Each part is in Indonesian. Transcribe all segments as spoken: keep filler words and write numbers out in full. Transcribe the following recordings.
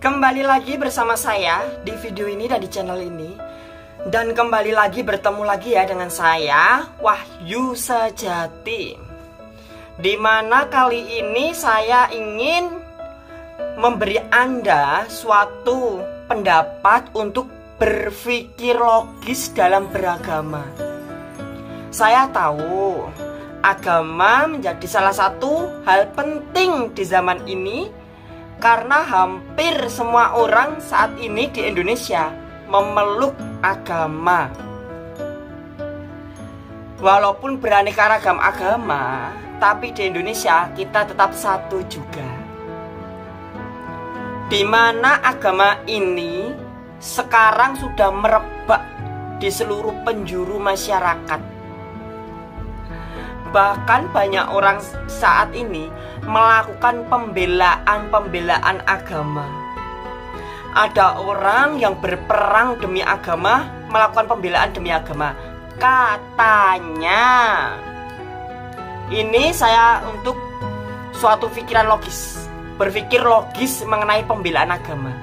Kembali lagi bersama saya di video ini dan di channel ini. Dan kembali lagi bertemu lagi ya dengan saya, Wahyu Sejati. Dimana kali ini saya ingin memberi Anda suatu pendapat untuk berpikir logis dalam beragama. Saya tahu agama menjadi salah satu hal penting di zaman ini, karena hampir semua orang saat ini di Indonesia memeluk agama. Walaupun beraneka ragam agama, tapi di Indonesia kita tetap satu juga. Di mana agama ini sekarang sudah merebak di seluruh penjuru masyarakat. Bahkan banyak orang saat ini melakukan pembelaan-pembelaan agama. Ada orang yang berperang demi agama, melakukan pembelaan demi agama. Katanya, ini saya untuk suatu pikiran logis, berpikir logis mengenai pembelaan agama.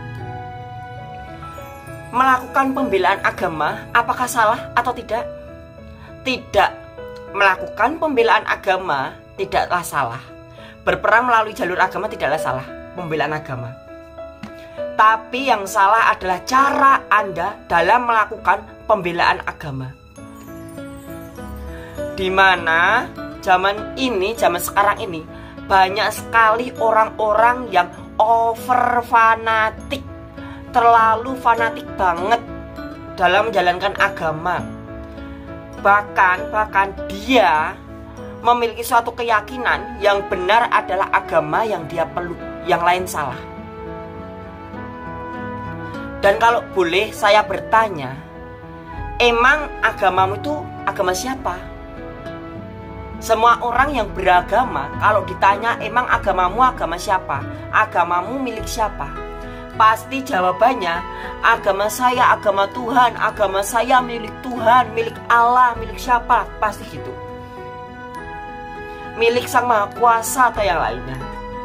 Melakukan pembelaan agama, apakah salah atau tidak? Tidak. Melakukan pembelaan agama tidaklah salah. Berperang melalui jalur agama tidaklah salah, pembelaan agama. Tapi yang salah adalah cara Anda dalam melakukan pembelaan agama. Di mana zaman ini, zaman sekarang ini, banyak sekali orang-orang yang over fanatik, terlalu fanatik banget dalam menjalankan agama. Bahkan, bahkan dia memiliki suatu keyakinan yang benar adalah agama yang dia peluk, yang lain salah. Dan kalau boleh saya bertanya, emang agamamu itu agama siapa? Semua orang yang beragama, kalau ditanya emang agamamu agama siapa? Agamamu milik siapa? Pasti jawabannya, agama saya agama Tuhan, agama saya milik Tuhan, milik Allah, milik siapa? Pasti gitu. Milik Sang Maha Kuasa atau yang lainnya.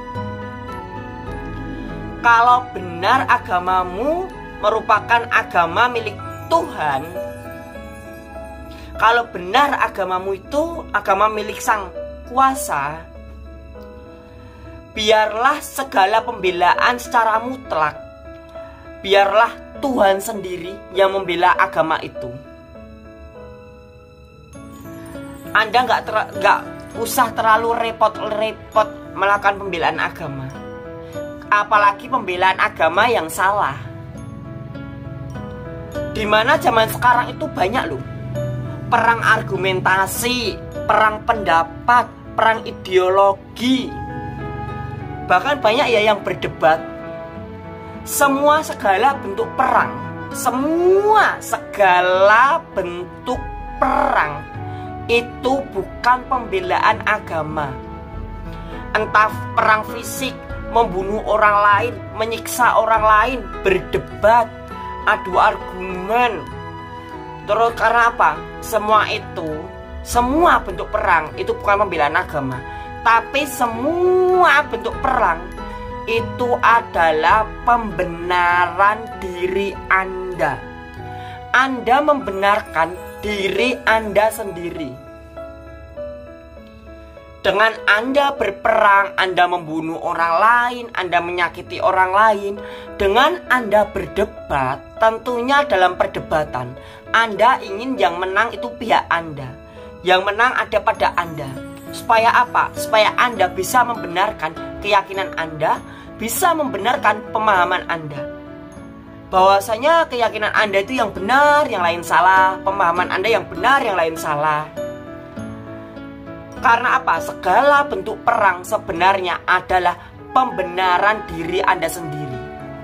Kalau benar agamamu merupakan agama milik Tuhan, kalau benar agamamu itu agama milik Sang Kuasa, biarlah segala pembelaan secara mutlak, biarlah Tuhan sendiri yang membela agama itu. Anda nggak nggak usah terlalu repot-repot melakukan pembelaan agama, apalagi pembelaan agama yang salah. Dimana zaman sekarang itu banyak loh, perang argumentasi, perang pendapat, perang ideologi. Bahkan banyak ya yang berdebat. Semua segala bentuk perang, semua segala bentuk perang itu bukan pembelaan agama. Entah perang fisik, membunuh orang lain, menyiksa orang lain, berdebat, adu argumen. Terus karena apa? Semua itu, semua bentuk perang itu bukan pembelaan agama. Tapi semua bentuk perang itu adalah pembenaran diri Anda. Anda membenarkan diri Anda sendiri. Dengan Anda berperang, Anda membunuh orang lain, Anda menyakiti orang lain. Dengan Anda berdebat, tentunya dalam perdebatan Anda ingin yang menang itu pihak Anda, yang menang ada pada Anda. Supaya apa? Supaya Anda bisa membenarkan keyakinan Anda, bisa membenarkan pemahaman Anda. Bahwasanya keyakinan Anda itu yang benar, yang lain salah. Pemahaman Anda yang benar, yang lain salah. Karena apa? Segala bentuk perang sebenarnya adalah pembenaran diri Anda sendiri.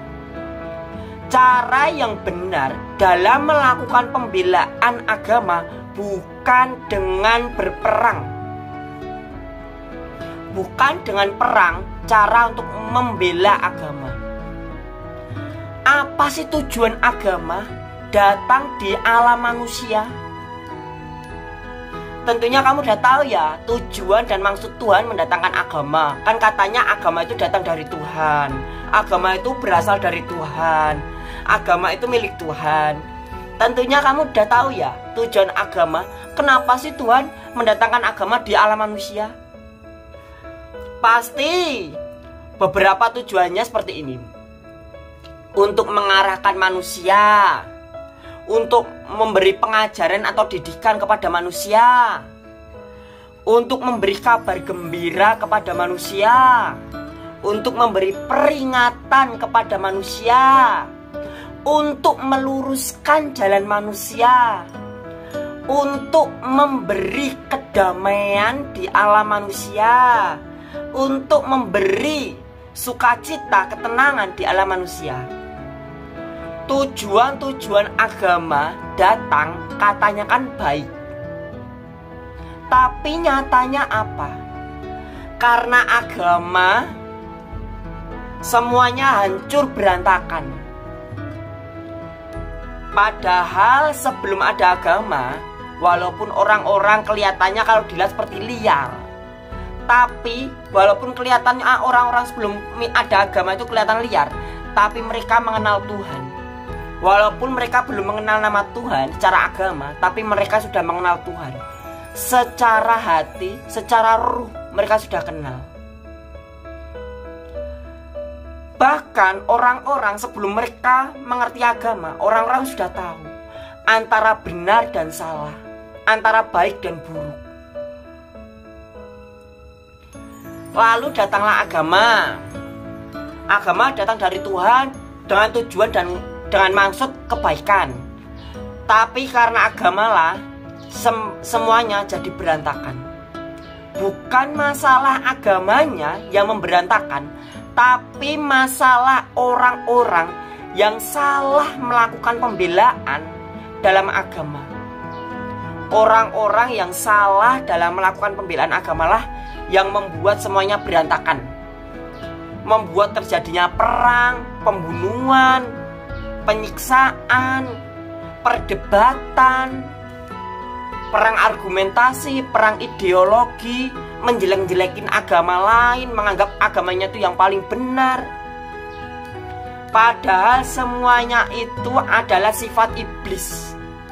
Cara yang benar dalam melakukan pembelaan agama bukan dengan berperang, bukan dengan perang, cara untuk membela agama. Apa sih tujuan agama datang di alam manusia? Tentunya kamu udah tahu ya tujuan dan maksud Tuhan mendatangkan agama. Kan katanya agama itu datang dari Tuhan, agama itu berasal dari Tuhan, agama itu milik Tuhan. Tentunya kamu udah tahu ya tujuan agama. Kenapa sih Tuhan mendatangkan agama di alam manusia? Pasti beberapa tujuannya seperti ini. Untuk mengarahkan manusia, untuk memberi pengajaran atau didikan kepada manusia, untuk memberi kabar gembira kepada manusia, untuk memberi peringatan kepada manusia, untuk meluruskan jalan manusia, untuk memberi kedamaian di alam manusia, untuk memberi sukacita, ketenangan di alam manusia. Tujuan-tujuan agama datang katanya kan baik, tapi nyatanya apa? Karena agama semuanya hancur berantakan. Padahal sebelum ada agama, walaupun orang-orang kelihatannya kalau dilihat seperti liar, tapi walaupun kelihatannya orang-orang sebelum ada agama itu kelihatan liar, tapi mereka mengenal Tuhan. Walaupun mereka belum mengenal nama Tuhan secara agama, tapi mereka sudah mengenal Tuhan. Secara hati, secara ruh, mereka sudah kenal. Bahkan orang-orang sebelum mereka mengerti agama, orang-orang sudah tahu antara benar dan salah, antara baik dan buruk. Lalu datanglah agama. Agama datang dari Tuhan dengan tujuan dan dengan maksud kebaikan. Tapi karena agamalah sem semuanya jadi berantakan. Bukan masalah agamanya yang memberantakan, tapi masalah orang-orang yang salah melakukan pembelaan dalam agama. Orang-orang yang salah dalam melakukan pembelaan agamalah yang membuat semuanya berantakan, membuat terjadinya perang, pembunuhan, penyiksaan, perdebatan, perang argumentasi, perang ideologi, menjelek-jelekin agama lain, menganggap agamanya itu yang paling benar. Padahal semuanya itu adalah sifat iblis.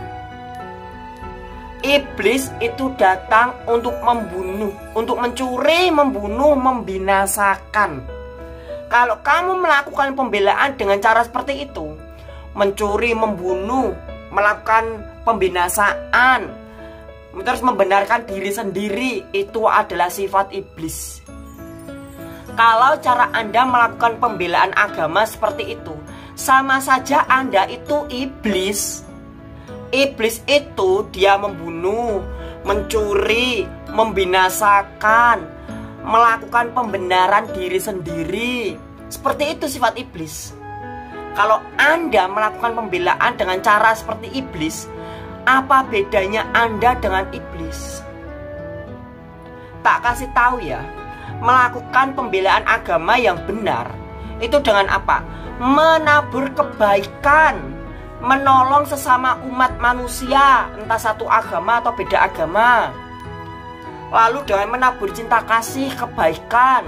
Iblis itu datang untuk membunuh, untuk mencuri, membunuh, membinasakan. Kalau kamu melakukan pembelaan dengan cara seperti itu, mencuri, membunuh, melakukan pembinasaan, terus membenarkan diri sendiri, itu adalah sifat iblis. Kalau cara Anda melakukan pembelaan agama seperti itu, sama saja Anda itu iblis. Iblis itu dia membunuh, mencuri, membinasakan, melakukan pembenaran diri sendiri. Seperti itu sifat iblis. Kalau Anda melakukan pembelaan dengan cara seperti iblis, apa bedanya Anda dengan iblis? Tak kasih tahu ya, melakukan pembelaan agama yang benar itu dengan apa? Menabur kebaikan, menolong sesama umat manusia, entah satu agama atau beda agama. Lalu dengan menabur cinta kasih, kebaikan,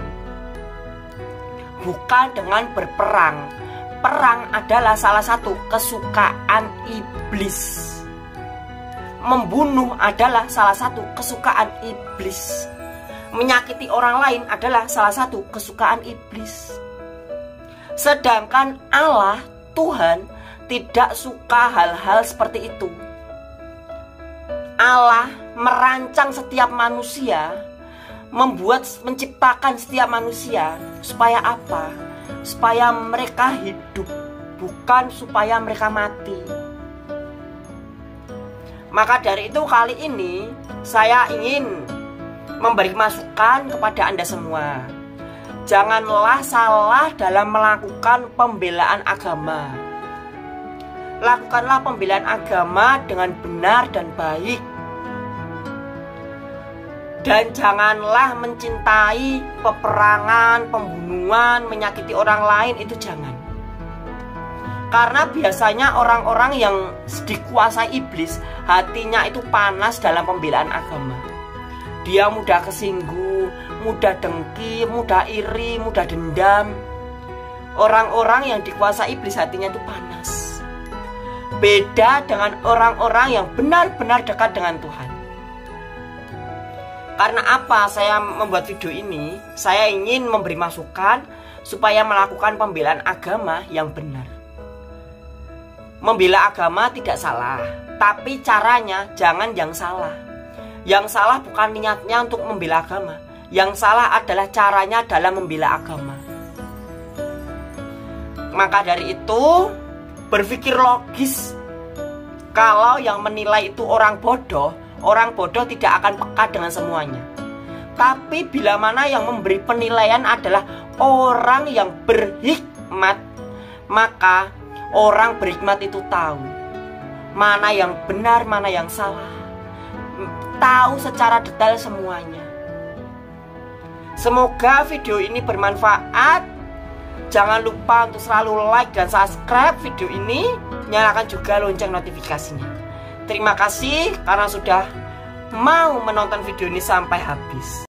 bukan dengan berperang. Perang adalah salah satu kesukaan iblis. Membunuh adalah salah satu kesukaan iblis. Menyakiti orang lain adalah salah satu kesukaan iblis. Sedangkan Allah, Tuhan, tidak suka hal-hal seperti itu. Allah merancang setiap manusia, membuat, menciptakan setiap manusia supaya apa? Supaya mereka hidup, bukan supaya mereka mati. Maka dari itu kali ini saya ingin memberi masukan kepada Anda semua. Janganlah salah dalam melakukan pembelaan agama. Lakukanlah pembelaan agama dengan benar dan baik. Dan janganlah mencintai peperangan, pembunuhan, menyakiti orang lain, itu jangan. Karena biasanya orang-orang yang dikuasai iblis, hatinya itu panas dalam pembelaan agama. Dia mudah kesinggung, mudah dengki, mudah iri, mudah dendam. Orang-orang yang dikuasai iblis hatinya itu panas. Beda dengan orang-orang yang benar-benar dekat dengan Tuhan. Karena apa saya membuat video ini? Saya ingin memberi masukan supaya melakukan pembelaan agama yang benar. Membela agama tidak salah, tapi caranya jangan yang salah. Yang salah bukan niatnya untuk membela agama. Yang salah adalah caranya dalam membela agama. Maka dari itu, berpikir logis. Kalau yang menilai itu orang bodoh, orang bodoh tidak akan peka dengan semuanya. Tapi bila mana yang memberi penilaian adalah orang yang berhikmat, maka orang berhikmat itu tahu mana yang benar, mana yang salah. Tahu secara detail semuanya. Semoga video ini bermanfaat. Jangan lupa untuk selalu like dan subscribe video ini. Nyalakan juga lonceng notifikasinya. Terima kasih karena sudah mau menonton video ini sampai habis.